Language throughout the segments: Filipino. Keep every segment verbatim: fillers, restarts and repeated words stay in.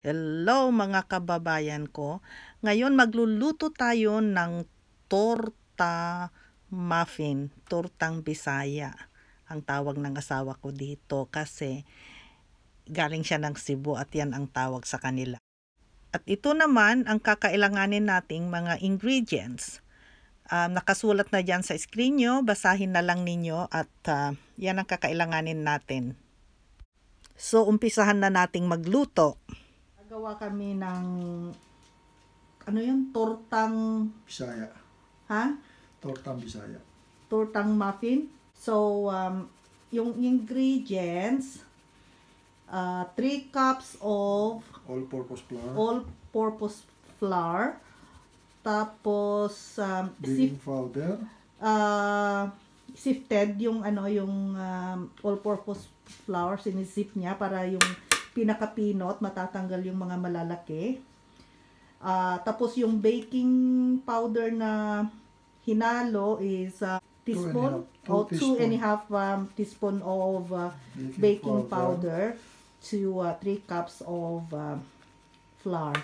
Hello mga kababayan ko. Ngayon magluluto tayo ng torta muffin, tortang Bisaya. Ang tawag ng asawa ko dito kasi galing siya ng Cebu at yan ang tawag sa kanila. At ito naman ang kakailanganin nating mga ingredients. Um, nakasulat na dyan sa screen nyo, basahin na lang ninyo at uh, yan ang kakailanganin natin. So umpisahan na nating magluto. Gawa kami ng ano yun, tortang Bisaya. ha? Tortang Bisaya. Tortang muffin. So um, yung ingredients, uh, three cups of All-purpose flour. all-purpose flour. Tapos um, Baking sif, powder. uh, sifted yung ano yung um, all-purpose flour, sinisip niya para yung pinaka-pinot, matatanggal yung mga malalaki. Uh, tapos yung baking powder na hinalo is uh, teaspoon o two and a half um, teaspoon of uh, baking, baking powder, powder to uh, three cups of uh, flour.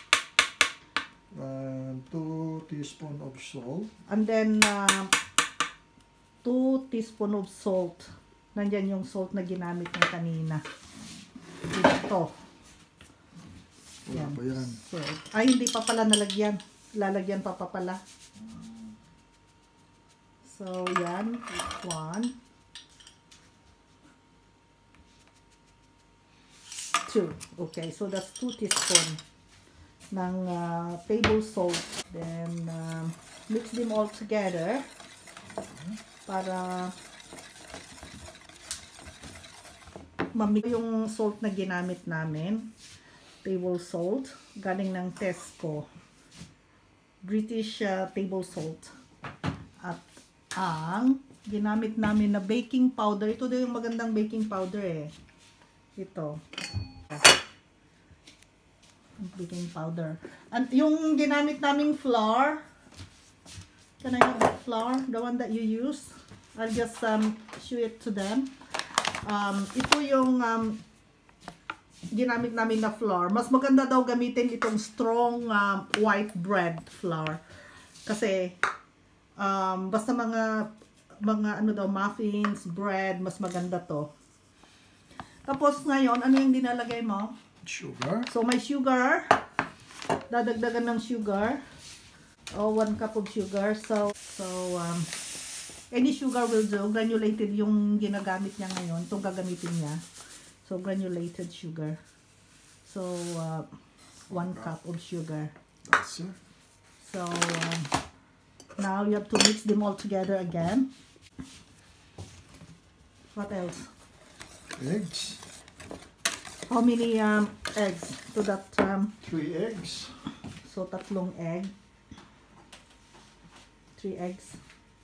And two teaspoon of salt. And then uh, two teaspoon of salt. Nandyan yung salt na ginamit niya kanina. Ito. Wala pa yan. So, ay, hindi pa pala nalagyan. Lalagyan pa pa pala. So, yan. One. Two. Okay, so that's two teaspoon ng uh, table salt. Then, uh, mix them all together para mamig yung salt na ginamit namin. Table salt. Galing ng Tesco. British uh, table salt. At ang ginamit namin na baking powder. Ito din yung magandang baking powder eh. Ito. Baking powder. And yung ginamit naming flour. Can I have that flour? The one that you use? I'll just um, show it to them. Um, ito yung um, ginamit namin na flour. Mas maganda daw gamitin itong strong um, white bread flour. Kasi um, basta mga mga ano daw, muffins, bread, mas maganda to. Tapos ngayon, ano yung dinalagay mo? Sugar. So may sugar. Dadagdagan ng sugar. O, oh, one cup of sugar. So, so um, any sugar will do. Granulated yung ginagamit niya ngayon. Itong gagamitin niya. So, granulated sugar. So, uh, one cup of sugar. That's it. So, um, now you have to mix them all together again. What else? Eggs. How many um, eggs to that? Um, Three eggs. so, tatlong egg. Three eggs.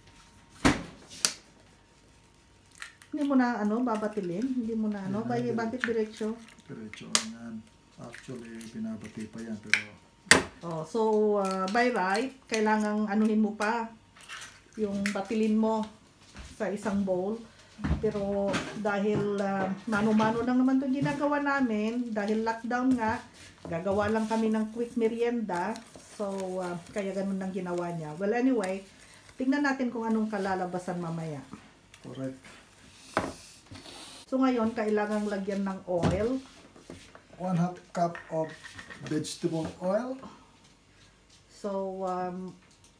Hindi mo na ano, babatilin? Hindi mo na ano? Bay, bakit diretso? Diretso yan. Actually, pinabati pa yan. Pero Oh, so, uh, by right, kailangang anuhin mo pa yung batilin mo sa isang bowl. Pero dahil uh, mano-mano lang naman itong ginagawa namin, dahil lockdown nga, gagawa lang kami ng quick merienda. So, uh, kaya ganun lang ginawa niya. Well, anyway, tingnan natin kung anong kalalabasan mamaya. correct. So, ngayon, kailangang lagyan ng oil. One half cup of vegetable oil. So, um,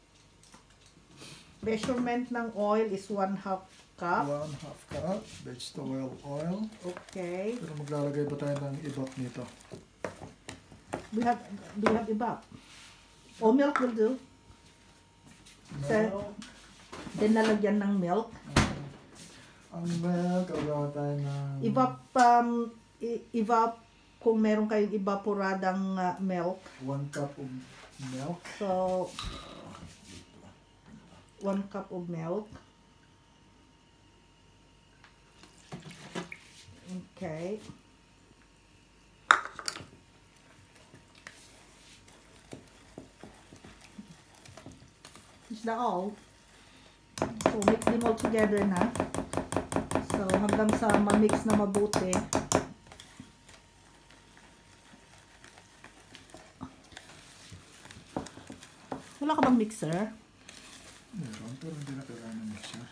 measurement ng oil is one half cup. One half cup vegetable oil. Okay. Pero maglalagay ba tayo ng ibap nito? We have, do we have ibap? O milk will do. No. So, then nalagyan ng milk. Ang milk, gagawa tayo ng Ibap, um, i- ibap, kung meron kayong evaporadang uh, milk. one cup of milk. So, one cup of milk. Okay. Is that all? So, mix them all together na. So, hanggang sa ma-mix na mabuti. Wala ka bang mixer? Meron, pero hindi na kailangan ng mixer.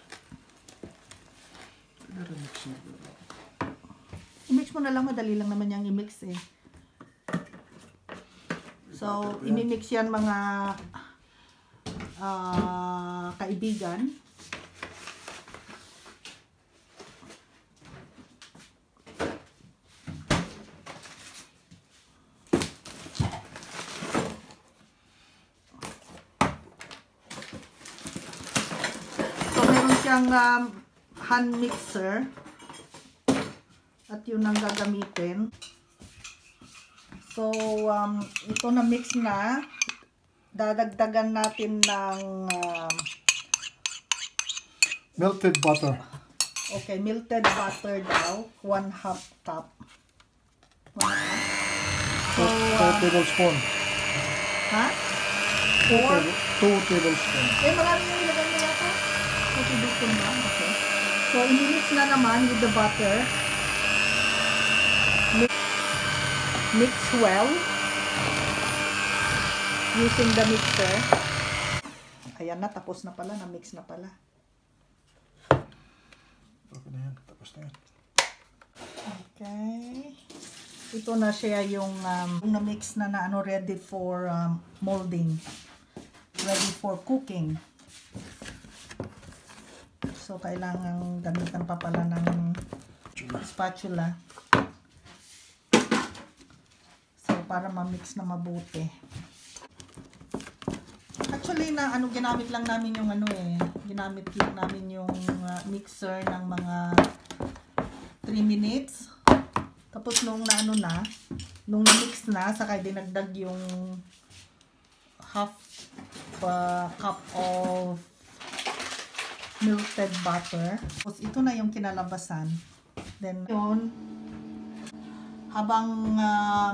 Hindi na mixer. I-mix mo na lang, madali lang naman yung i-mix eh. So, imimix yan mga uh, kaibigan. So, meron siyang um, hand mixer. At yun ang gagamitin. So, um, ito na mix na. Dadagdagan natin ng um, melted butter. Okay, melted butter daw. One half cup. One half. So, four um, tablespoon. ha? Two, Four? table, two tablespoon. Eh, marami yung ilagay na yata. two tablespoon ba? Okay. So, imimix na naman with the butter. Mix, mix well. Using the mixer. Ayan na, tapos na pala. Na-mix na pala. Okay na yan. Tapos na yan. Okay. Ito na siya yung um, na-mix na na ano, ready for um, molding. Ready for cooking. So, kailangan gamitan pa pala ng spatula. So, para ma-mix na mabuti. Actually, na ano, ginamit lang namin yung ano eh. Ginamit lang namin yung uh, mixer ng mga three minutes. Tapos nung na ano na, nung na-mix na, saka dinagdag yung half uh, cup of melted butter. Tapos ito na yung kinalabasan. Then yun, habang uh,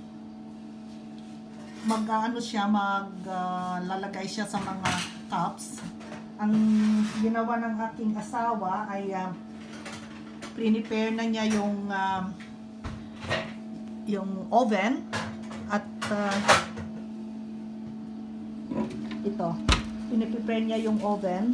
mag ano siya, maglalagay uh, siya sa mga cups, ang ginawa ng aking asawa ay uh, prepare na niya yung uh, yung oven at uh, ito, piniprepare niya yung oven.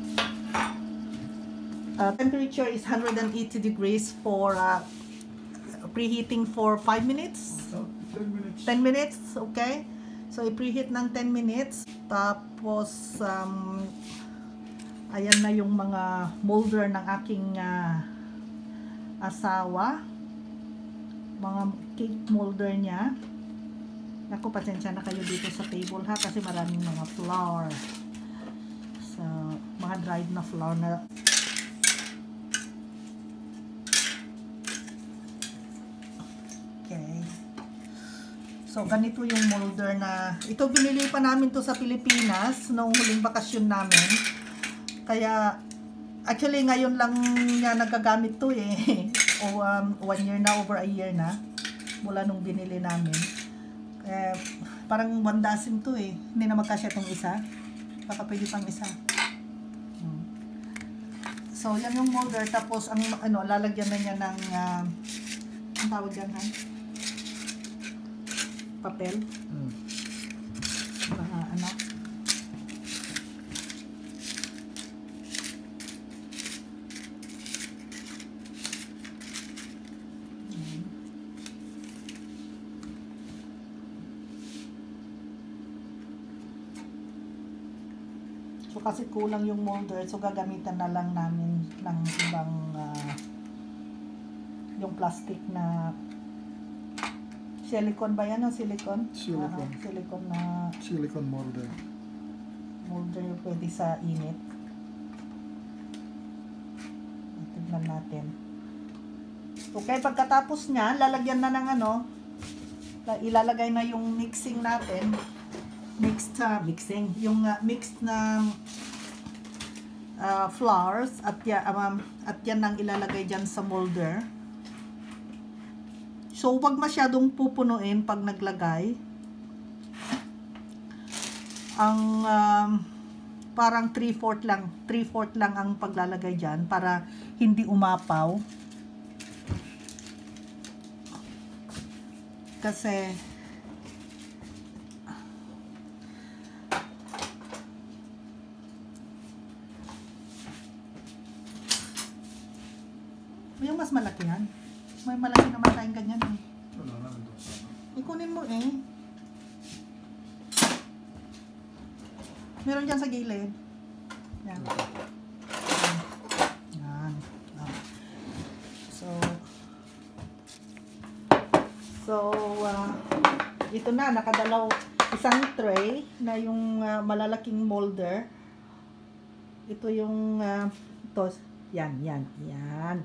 Uh, temperature is one hundred eighty degrees for uh, preheating for five minutes. ten minutes. ten minutes, okay? So, i-preheat ng ten minutes. Tapos, um, ayan na yung mga molder ng aking uh, asawa. Mga cake molder niya. Naku, pasensya na kayo dito sa table ha, kasi maraming mga flour. So, mga dried na flour na okay. So, ganito yung molder na, ito binili pa namin to sa Pilipinas noong huling bakasyon namin. Kaya, actually ngayon lang nga nagagamit to eh. O um, one year na, over a year na. Mula nung binili namin. Eh, parang one dozen to eh. Hindi na magkasya itong isa. Baka pwede pang isa. Hmm. So, yan yung molder. Tapos, ang ano, lalagyan na niya ng, uh, ang tawag yan ha? Papel. Hmm. Mga ano. So, kasi kulang yung molder, so gagamitan na lang namin ng ibang uh, yung plastic na silicone ba yan o silicone? Silicone. Uh, silicone na Silicone molder. molder pwede sa init. Tignan natin. Okay, pagkatapos niya, lalagyan na ng ano, ilalagay na yung mixing natin. Mixed uh, mixing, yung uh, mixed na uh, flours at yan, um, at yan ang ilalagay dyan sa molder. So, wag masyadong pupunuin pag naglagay. Ang um, parang three fourths lang, three fourths lang ang paglalagay dyan para hindi umapaw. Kasi mas malaki yan. May malaki naman tayong ganyan eh. Wala na, nandun sana. Ikunin mo eh. Meron dyan sa gilid. Yan. Yan. Ah. So, so, uh, ito na, nakadalaw isang tray na yung uh, malalaking molder. Ito yung, uh, ito, yan, yan, yan.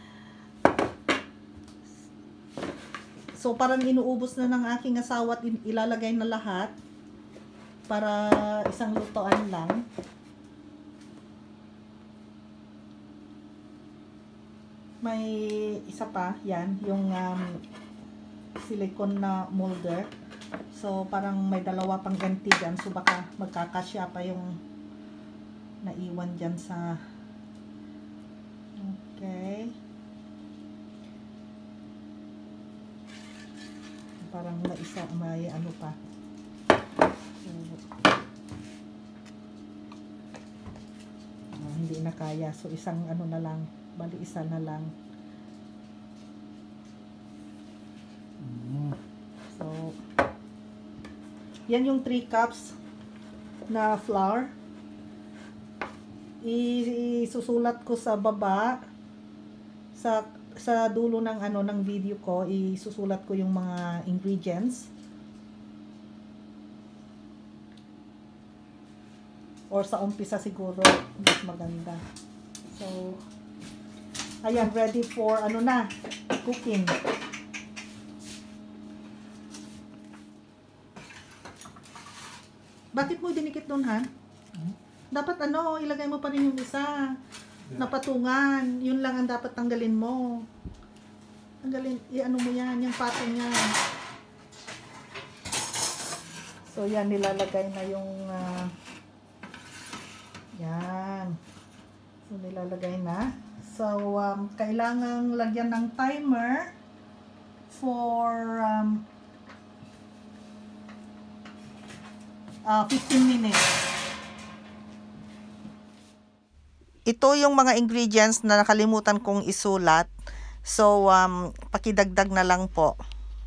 So, parang inuubos na ng aking asawa at ilalagay na lahat para isang lutoan lang. May isa pa, yan, yung um, silicone na molder. So, parang may dalawa pang ganti dyan. So, baka magkakasya pa yung naiwan dyan sa... Okay. Parang may isa, may ano pa. So, uh, hindi na kaya. So, isang ano na lang. Bali, isa na lang. Mm. So, yan yung three cups na flour. Isusulat ko sa baba, sa sa dulo ng ano ng video ko, isusulat ko yung mga ingredients. Or sa umpisa siguro mas maganda. So, ayan, ready for ano na, cooking. Bakit mo dinikit doon, Han? Hmm? Dapat ano, ilagay mo pa rin yung isa. Yeah. Napatungan. Yun lang ang dapat tanggalin mo. Tanggalin, i-ano mo yan, yung patong yan. So, yan, nilalagay na yung, uh, yan. So, nilalagay na. So, um, kailangang lagyan ng timer for um, uh, fifteen minutes. Ito yung mga ingredients na nakalimutan kong isulat. So, um, pakidagdag na lang po.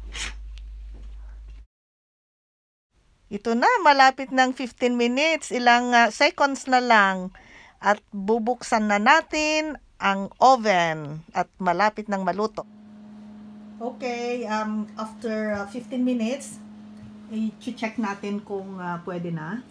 Ito na, malapit ng fifteen minutes. Ilang uh, seconds na lang. At bubuksan na natin ang oven. At malapit ng maluto. Okay, um, after uh, fifteen minutes, i-check natin kung uh, pwede na.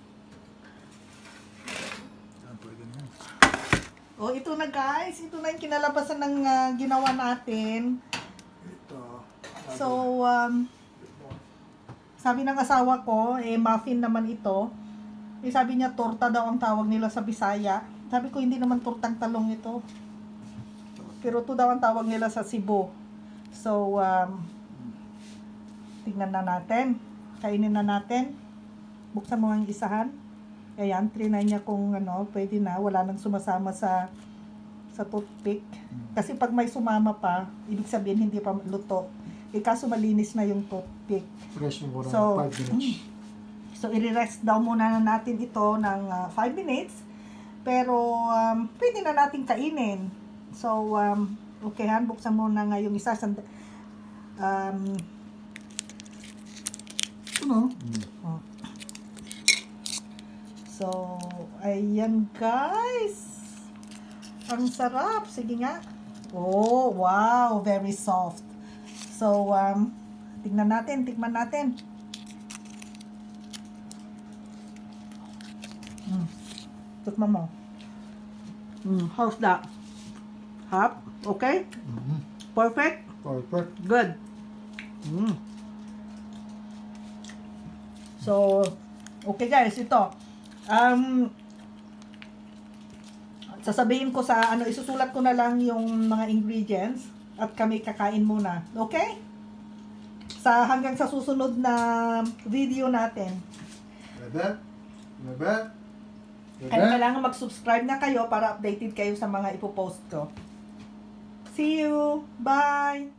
Yan, pwede na. Oh, ito na guys. Ito na yung kinalabasan ng uh, ginawa natin. Ito. So, um, sabi ng asawa ko, eh, muffin naman ito. Eh, sabi niya, torta daw ang tawag nila sa Bisaya. Sabi ko, hindi naman tortang talong ito. Pero ito daw ang tawag nila sa Cebu. So, um, tingnan na natin. Kainin na natin. Buksan mo ang isahan. Ayan, trinay niya kung ano, pwede na. Wala nang sumasama sa sa toothpick. Kasi pag may sumama pa, ibig sabihin hindi pa luto. Eh, kaso malinis na yung toothpick. Fresh mo muna So, five minutes. So, i-rest daw muna na natin ito ng five minutes. Pero, um, pwede na natin kainin. So, um, okay, Han, buksan mo na nga yung isa. Sand um, ano? Mm. Oh. So, ayan guys. Ang sarap. Sige nga. Oh, wow. Very soft. So, um, tingnan natin. Tikman natin. Mm. Tikman mo. Mm, how's that? Hot? Okay? Mm-hmm. Perfect? Perfect. Good. Mm. So, okay guys, ito. Um, sasabihin ko sa, ano, isusulat ko na lang yung mga ingredients at kami kakain muna. Okay? Sa, hanggang sa susunod na video natin. Bebe? Bebe? Bebe? Kaya kailangan mag-subscribe na kayo para updated kayo sa mga ipopost ko. See you! Bye!